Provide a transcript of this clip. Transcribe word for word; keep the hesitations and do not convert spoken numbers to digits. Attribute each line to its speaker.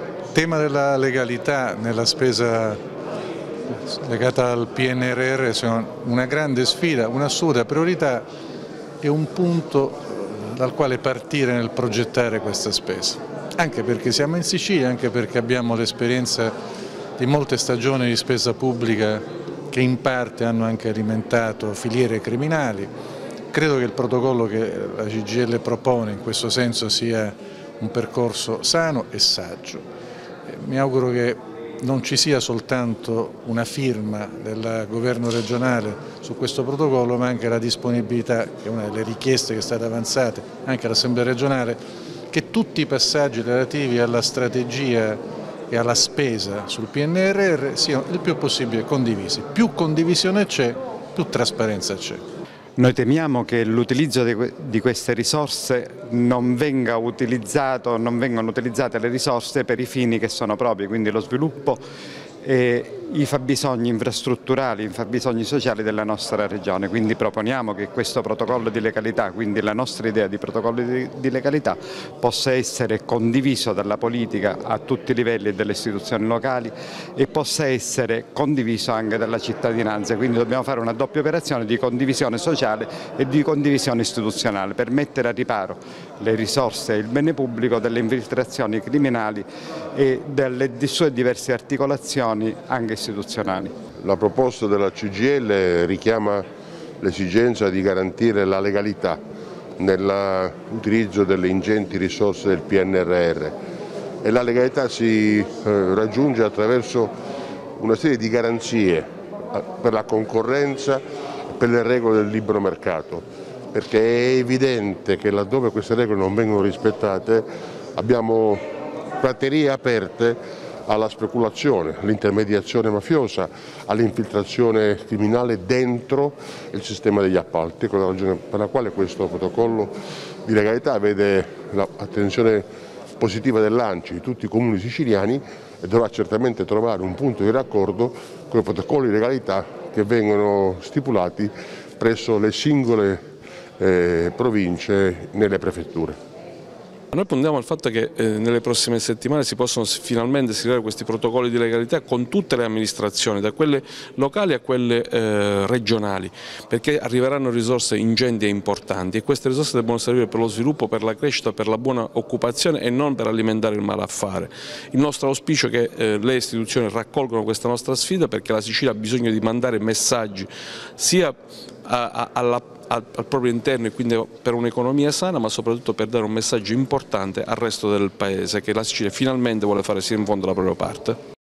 Speaker 1: Il tema della legalità nella spesa legata al P N R R è una grande sfida, un'assoluta priorità e un punto dal quale partire nel progettare questa spesa. Anche perché siamo in Sicilia, anche perché abbiamo l'esperienza di molte stagioni di spesa pubblica che in parte hanno anche alimentato filiere criminali. Credo che il protocollo che la C G I L propone in questo senso sia un percorso sano e saggio. Mi auguro che non ci sia soltanto una firma del governo regionale su questo protocollo, ma anche la disponibilità, che è una delle richieste che è stata avanzata anche all'Assemblea regionale, che tutti i passaggi relativi alla strategia e alla spesa sul P N R R siano il più possibile condivisi. Più condivisione c'è, più trasparenza c'è.
Speaker 2: Noi temiamo che l'utilizzo di queste risorse non venga utilizzato, non vengano utilizzate le risorse per i fini che sono propri, quindi lo sviluppo e i fabbisogni infrastrutturali, i fabbisogni sociali della nostra regione. Quindi proponiamo che questo protocollo di legalità, quindi la nostra idea di protocollo di, di legalità, possa essere condiviso dalla politica a tutti i livelli e delle istituzioni locali e possa essere condiviso anche dalla cittadinanza. Quindi dobbiamo fare una doppia operazione di condivisione sociale e di condivisione istituzionale per mettere a riparo le risorse e il bene pubblico dalle infiltrazioni criminali e dalle sue diverse articolazioni anche istituzionali.
Speaker 3: La proposta della C G I L richiama l'esigenza di garantire la legalità nell'utilizzo delle ingenti risorse del P N R R e la legalità si eh, raggiunge attraverso una serie di garanzie per la concorrenza e per le regole del libero mercato, perché è evidente che laddove queste regole non vengono rispettate abbiamo praterie aperte alla speculazione, all'intermediazione mafiosa, all'infiltrazione criminale dentro il sistema degli appalti, con la ragione per la quale questo protocollo di legalità vede l'attenzione positiva dell'ANCI, di tutti i comuni siciliani, e dovrà certamente trovare un punto di raccordo con i protocolli di legalità che vengono stipulati presso le singole eh, province nelle prefetture.
Speaker 4: Noi puntiamo al fatto che eh, nelle prossime settimane si possono finalmente siglare questi protocolli di legalità con tutte le amministrazioni, da quelle locali a quelle eh, regionali, perché arriveranno risorse ingenti e importanti e queste risorse devono servire per lo sviluppo, per la crescita, per la buona occupazione e non per alimentare il malaffare. Il nostro auspicio è che eh, le istituzioni raccolgano questa nostra sfida, perché la Sicilia ha bisogno di mandare messaggi sia a, a, alla al proprio interno e quindi per un'economia sana, ma soprattutto per dare un messaggio importante al resto del Paese che la Sicilia finalmente vuole fare sia in fondo la propria parte.